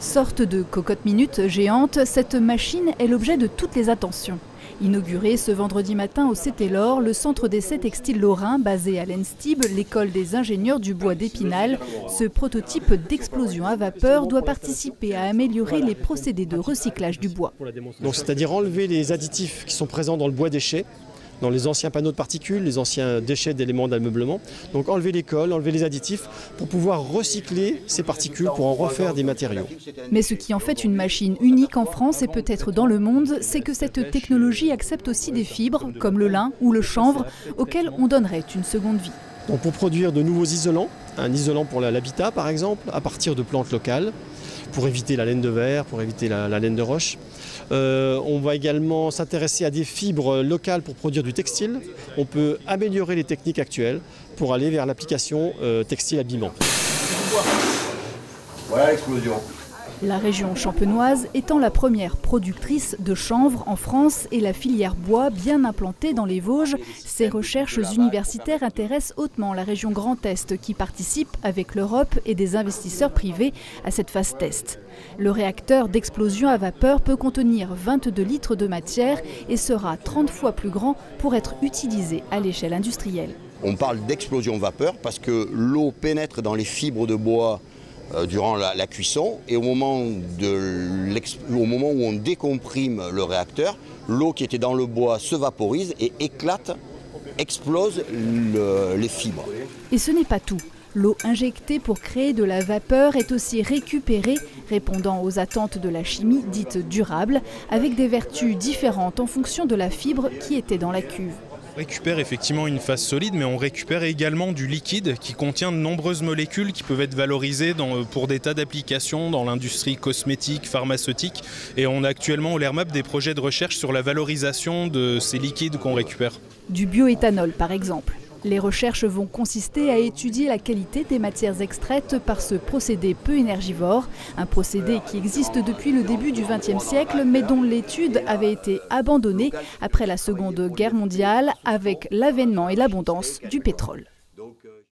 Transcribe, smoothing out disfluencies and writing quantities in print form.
Sorte de cocotte minute géante, cette machine est l'objet de toutes les attentions. Inauguré ce vendredi matin au CT-Lor, le centre d'essai textile lorrain basé à l'ENSTIB, l'école des ingénieurs du bois d'Épinal, ce prototype d'explosion à vapeur doit participer à améliorer les procédés de recyclage du bois. C'est-à-dire enlever les additifs qui sont présents dans le bois déchet, dans les anciens panneaux de particules, les anciens déchets d'éléments d'ameublement. Donc enlever les cols, enlever les additifs pour pouvoir recycler ces particules pour en refaire des matériaux. Mais ce qui en fait une machine unique en France et peut-être dans le monde, c'est que cette technologie accepte aussi des fibres comme le lin ou le chanvre auxquelles on donnerait une seconde vie. Donc pour produire de nouveaux isolants, un isolant pour l'habitat par exemple, à partir de plantes locales, pour éviter la laine de verre, pour éviter la laine de roche. On va également s'intéresser à des fibres locales pour produire du textile. On peut améliorer les techniques actuelles pour aller vers l'application textile-habillement. Voilà l'explosion. La région champenoise étant la première productrice de chanvre en France et la filière bois bien implantée dans les Vosges, ces recherches universitaires intéressent hautement la région Grand Est qui participe avec l'Europe et des investisseurs privés à cette phase test. Le réacteur d'explosion à vapeur peut contenir 22 litres de matière et sera 30 fois plus grand pour être utilisé à l'échelle industrielle. On parle d'explosion vapeur parce que l'eau pénètre dans les fibres de bois durant la cuisson et au moment où on décomprime le réacteur, l'eau qui était dans le bois se vaporise et éclate, explose les fibres. Et ce n'est pas tout. L'eau injectée pour créer de la vapeur est aussi récupérée, répondant aux attentes de la chimie dite durable, avec des vertus différentes en fonction de la fibre qui était dans la cuve. On récupère effectivement une phase solide, mais on récupère également du liquide qui contient de nombreuses molécules qui peuvent être valorisées pour des tas d'applications dans l'industrie cosmétique, pharmaceutique. Et on a actuellement au LERMAP des projets de recherche sur la valorisation de ces liquides qu'on récupère. Du bioéthanol par exemple. Les recherches vont consister à étudier la qualité des matières extraites par ce procédé peu énergivore, un procédé qui existe depuis le début du XXe siècle mais dont l'étude avait été abandonnée après la Seconde Guerre mondiale avec l'avènement et l'abondance du pétrole.